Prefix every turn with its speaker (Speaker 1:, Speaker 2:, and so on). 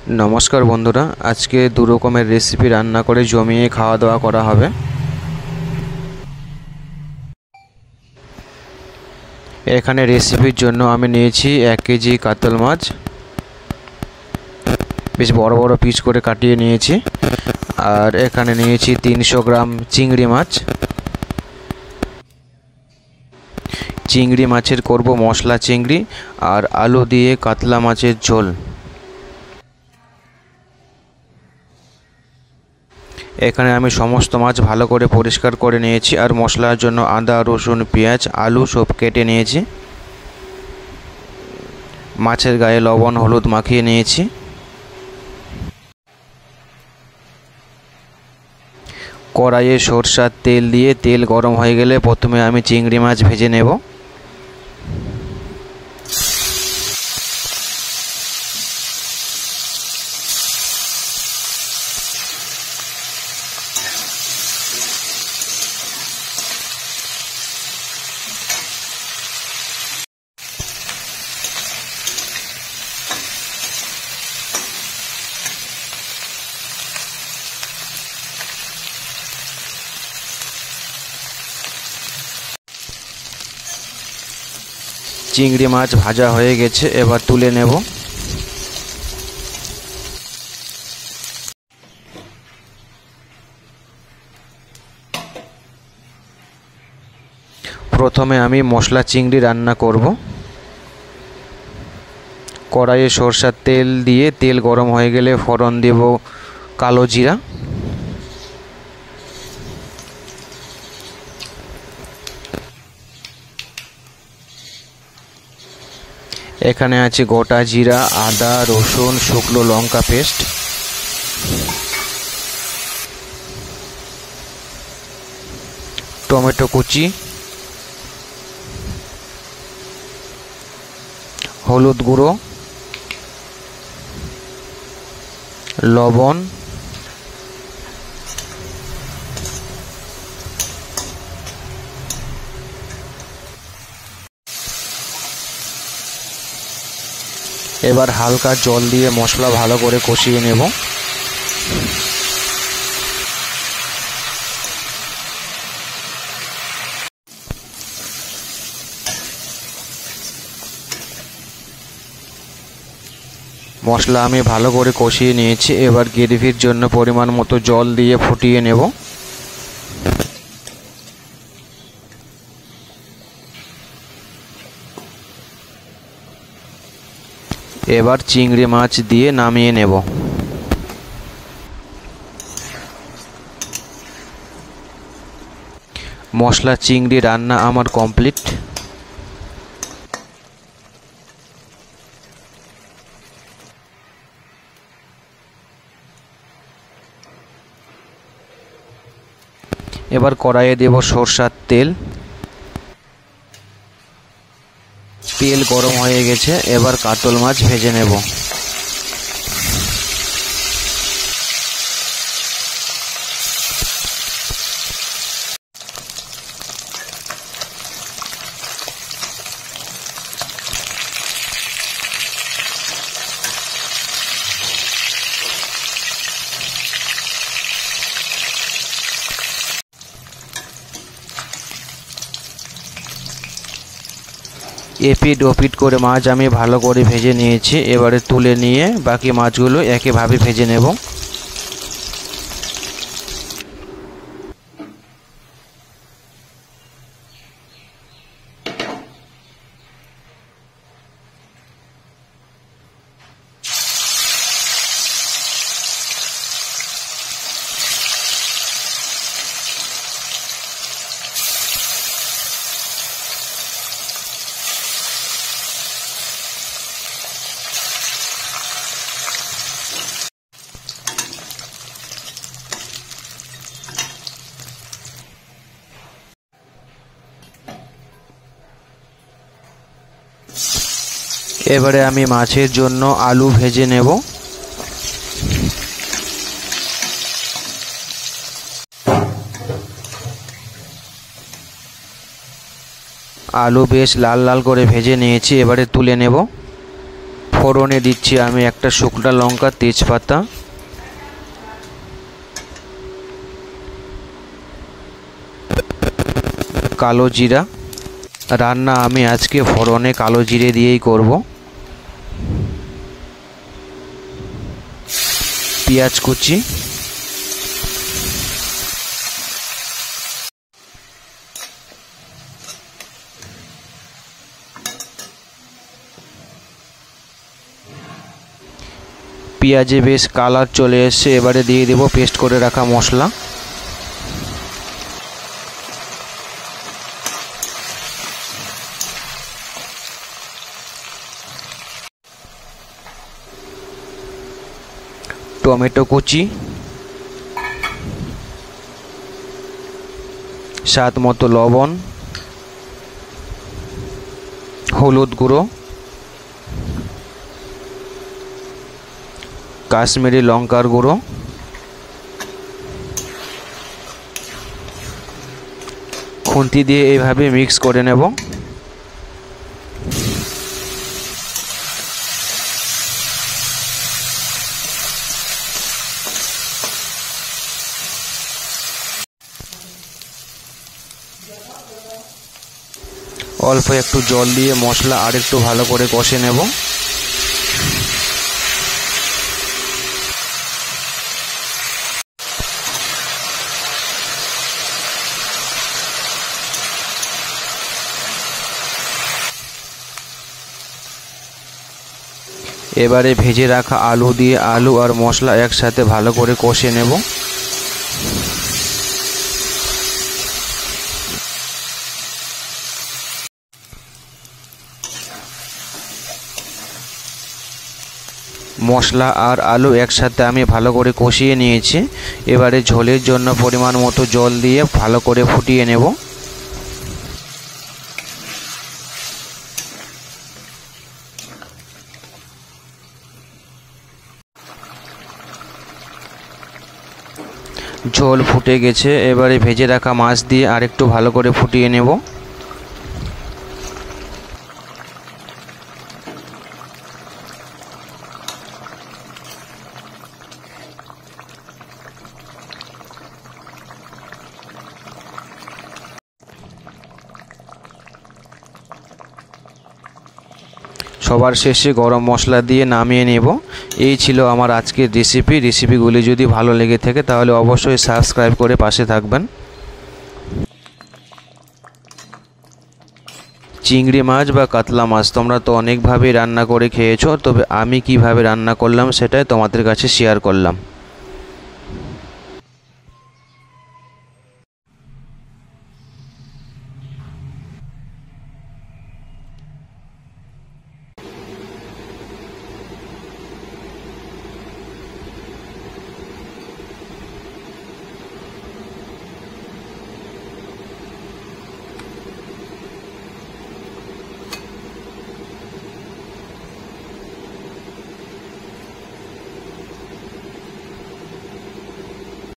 Speaker 1: নমস্কার বন্ধুরা, আজকে দু রকমের রেসিপি রান্না করে জমিয়ে খাওয়া দাওয়া করা হবে। এখানে রেসিপির জন্য আমি নিয়েছি 1 কেজি কাতল মাছ, বেশ বড় বড় পিস করে কাটিয়ে নিয়েছি। আর এখানে নিয়েছি 300 গ্রাম চিংড়ি মাছ। চিংড়ি মাছের করব মশলা চিংড়ি আর আলু দিয়ে কাতলা মাছের ঝোল। এখানে আমি সমস্ত মাছ ভালো করে পরিষ্কার করে নিয়েছি আর মশলার জন্য আদা, রসুন, পেঁয়াজ, আলু সব কেটে নিয়েছি। মাছের গায়ে লবণ হলুদ মাখিয়ে নিয়েছি। কড়াইয়ে সরষার তেল দিয়ে তেল গরম হয়ে গেলে প্রথমে আমি চিংড়ি মাছ ভেজে নেব। চিংড়ি মাছ ভাজা হয়ে গেছে, এবার তুলে নেব। প্রথমে আমি মশলা চিংড়ি রান্না করব। কড়াইয়ে সরষার তেল দিয়ে তেল গরম হয়ে গেলে ফোড়ন দেব কালো জিরা, এখানে আছে গোটা জিরা, আদা, রসুন, শুকনো লঙ্কা পেস্ট, টমেটো কুচি, হলুদ গুঁড়ো, লবণ, এবার হালকা জল দিয়ে মশলা ভালো করে কষিয়ে নেব। মশলা আমি ভালো করে কষিয়ে নিয়েছি, এবার গ্রেভির জন্য পরিমাণ মতো জল দিয়ে ফুটিয়ে নেব। এবার চিংড়ি মাছ দিয়ে নামিয়ে নেব। মশলা চিংড়ি রান্না আমার কমপ্লিট। এবার কড়াইয়ে দেব সরষার তেল। তেল গরম হয়ে গেছে, এবার কাতল মাছ ভেজে নেব। এপিট ওপিট করে মাছ আমি ভালো করে ভেজে নিয়েছি, এবারে তুলে নিয়ে বাকি মাছগুলো একইভাবে ভেজে নেব। এবারে আমি মাছের জন্য আলু ভেজে নেব। আলু বেশ লাল লাল করে ভেজে নিয়েছি, এবারে তুলে নেব। ফোড়নে দিচ্ছি আমি একটা শুকনো লঙ্কা, তেজপাতা, কালো জিরা। রান্না আমি আজকে ফোড়নে কালো জিরে দিয়েই করব। পেঁয়াজ কুচি, পেঁয়াজে বেশ কালার চলে এসেছে। এবারে দিয়ে দেব পেস্ট করে রাখা মশলা। টমেটো কুচি, স্বাদ মতো লবণ, হলুদ গুঁড়ো, কাশ্মীরি লঙ্কার গুঁড়ো, খুন্তি দিয়ে এইভাবে মিক্স করে নেব। অল্প একটু জল দিয়ে মশলা আর একটু ভালো করে কষে নেব। এবারে ভেজে রাখা আলু দিয়ে আলু আর মশলা একসাথে ভালো করে কষে নেব। মশলা আর আলু একসাথে আমি ভালো করে কষিয়ে নিয়েছি। এবারে ঝোলের জন্য পরিমাণ মতো জল দিয়ে ভালো করে ফুটিয়ে নেব। ঝোল ফুটে গেছে। এবারে ভেজে রাখা মাছ দিয়ে আরেকটু ভালো করে ফুটিয়ে নেব। সবার শেষে গরম মশলা দিয়ে নামিয়ে নেব। এই ছিল আমার আজকের রেসিপিগুলি যদি ভালো লেগে থাকে তাহলে অবশ্যই সাবস্ক্রাইব করে পাশে থাকবেন। চিংড়ি মাছ বা কাতলা মাছ তোমরা তো অনেকভাবেই রান্না করে খেয়েছো, তবে আমি কিভাবে রান্না করলাম সেটাই তোমাদের কাছে শেয়ার করলাম।